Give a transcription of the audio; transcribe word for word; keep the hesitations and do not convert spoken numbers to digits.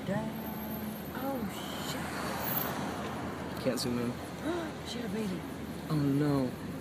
Damn. Oh, shit. Can't zoom in. She had a baby. Oh no.